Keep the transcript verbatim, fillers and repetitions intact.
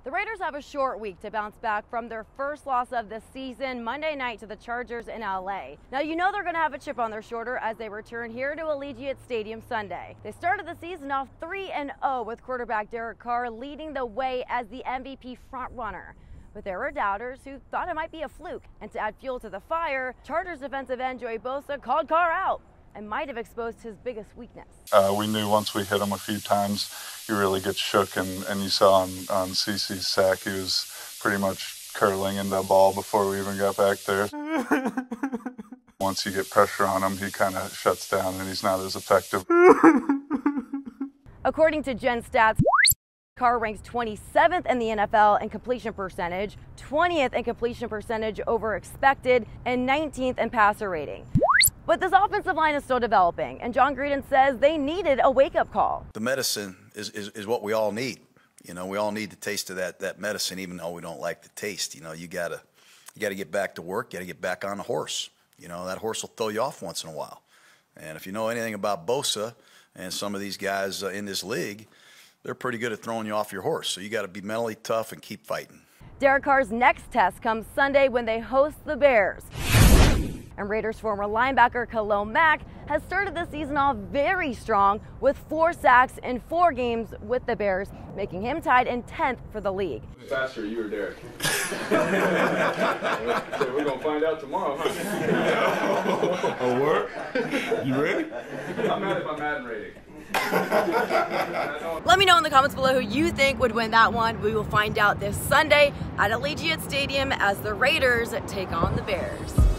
The Raiders have a short week to bounce back from their first loss of the season Monday night to the Chargers in L A. Now, you know they're going to have a chip on their shoulder as they return here to Allegiant Stadium Sunday. They started the season off three and oh with quarterback Derek Carr leading the way as the M V P frontrunner. But there were doubters who thought it might be a fluke. And to add fuel to the fire, Chargers defensive end Joey Bosa called Carr out and might have exposed his biggest weakness. Uh, we knew once we hit him a few times, he really gets shook, and, and you saw on, on CeCe's sack, he was pretty much curling in the ball before we even got back there. Once you get pressure on him, he kind of shuts down and he's not as effective. According to Gen Stats, Carr ranks twenty-seventh in the N F L in completion percentage, twentieth in completion percentage over expected, and nineteenth in passer rating. But this offensive line is still developing, and John Gruden says they needed a wake-up call. The medicine is, is, is what we all need. You know, we all need the taste of that, that medicine, even though we don't like the taste. You know, you gotta you gotta get back to work. You gotta get back on the horse. You know, that horse will throw you off once in a while. And if you know anything about Bosa and some of these guys uh, in this league, they're pretty good at throwing you off your horse. So you got to be mentally tough and keep fighting. Derek Carr's next test comes Sunday when they host the Bears. And Raiders former linebacker Khalil Mack has started the season off very strong with four sacks in four games with the Bears, making him tied in tenth for the league. Faster, you or Derek? We're going to find out tomorrow, huh? Oh, word? You ready? I'm mad at my Madden rating. Let me know in the comments below who you think would win that one. We will find out this Sunday at Allegiant Stadium as the Raiders take on the Bears.